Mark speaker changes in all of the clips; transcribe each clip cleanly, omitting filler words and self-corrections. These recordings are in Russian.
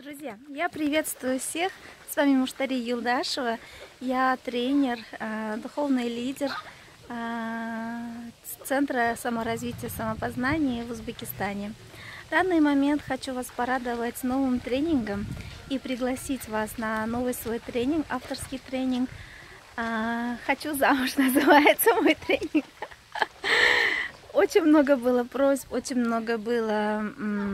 Speaker 1: Друзья, я приветствую всех. С вами Муштари Юлдашева. Я тренер, духовный лидер Центра саморазвития самопознания в Узбекистане. В данный момент хочу вас порадовать новым тренингом и пригласить вас на новый свой тренинг, авторский тренинг. «Хочу замуж» называется мой тренинг. Очень много было просьб, очень много было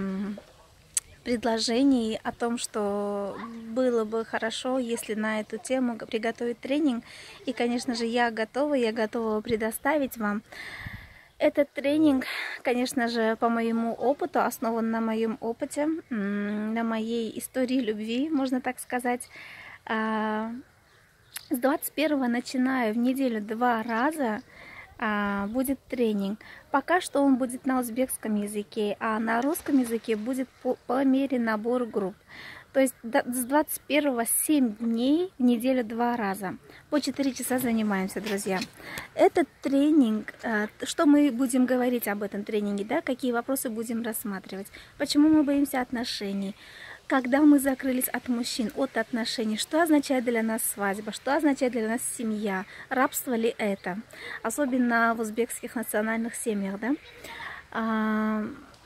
Speaker 1: предложений о том, что было бы хорошо, если на эту тему приготовить тренинг. И, конечно же, я готова предоставить вам. Этот тренинг, конечно же, по моему опыту, основан на моем опыте, на моей истории любви, можно так сказать. С 21-го начинаю в неделю 2 раза будет тренинг. Пока что он будет на узбекском языке, а на русском языке будет по мере набора групп. То есть с 21-го 7 дней в неделю 2 раза. По 4 часа занимаемся, друзья. Этот тренинг, что мы будем говорить об этом тренинге, да, какие вопросы будем рассматривать, почему мы боимся отношений, когда мы закрылись от мужчин, от отношений, что означает для нас свадьба, что означает для нас семья, рабство ли это, особенно в узбекских национальных семьях, да?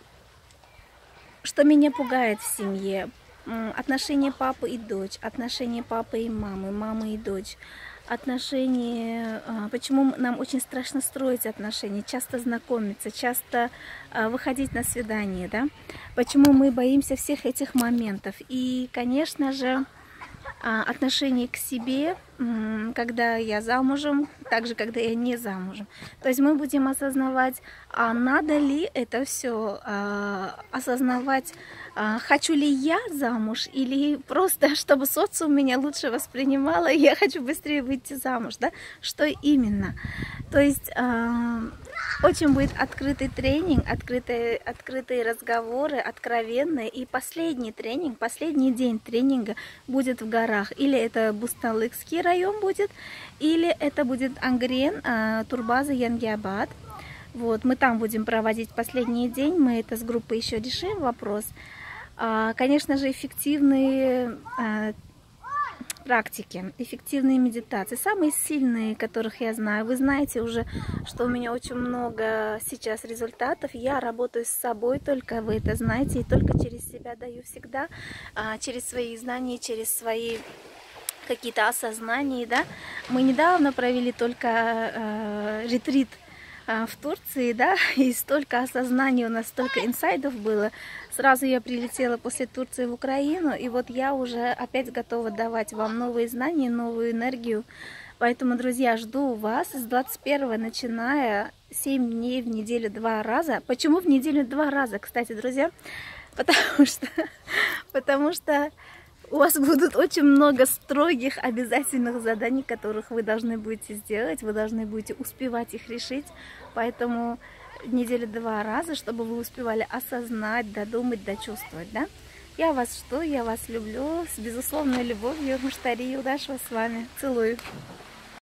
Speaker 1: Что меня пугает в семье, отношения папы и дочь, отношения папы и мамы, мамы и дочь, отношения, почему нам очень страшно строить отношения, часто знакомиться, часто выходить на свидание, да? Почему мы боимся всех этих моментов. И, конечно же, отношение к себе, когда я замужем, также когда я не замужем. То есть мы будем осознавать, надо ли это все осознавать, хочу ли я замуж, или просто, чтобы социум меня лучше воспринимало, и я хочу быстрее выйти замуж, да? Что именно? То есть очень будет открытый тренинг, открытые разговоры, откровенные. И последний тренинг, последний день тренинга будет в горах. Или это Бусталыкский район будет, или это будет Ангрен, Турбаза, Янгиабад. Вот, мы там будем проводить последний день, мы это с группой еще решим вопрос. Конечно же, эффективные практики, эффективные медитации, самые сильные, которых я знаю. Вы знаете уже, что у меня очень много сейчас результатов. Я работаю с собой, только вы это знаете, и только через себя даю всегда, через свои знания, через свои какие-то осознания, да. Мы недавно провели только ретрит в Турции, да, и столько осознаний у нас, столько инсайдов было. Сразу я прилетела после Турции в Украину, и вот я уже опять готова давать вам новые знания, новую энергию. Поэтому, друзья, жду вас с 21-го, начиная 7 дней в неделю 2 раза. Почему в неделю 2 раза, кстати, друзья? Потому что у вас будут очень много строгих обязательных заданий, которых вы должны будете сделать, вы должны будете успевать их решить. Поэтому в неделю 2 раза, чтобы вы успевали осознать, додумать, дочувствовать, да? Я вас жду, я вас люблю. С безусловной любовью, Муштари Юлдашева с вами. Целую.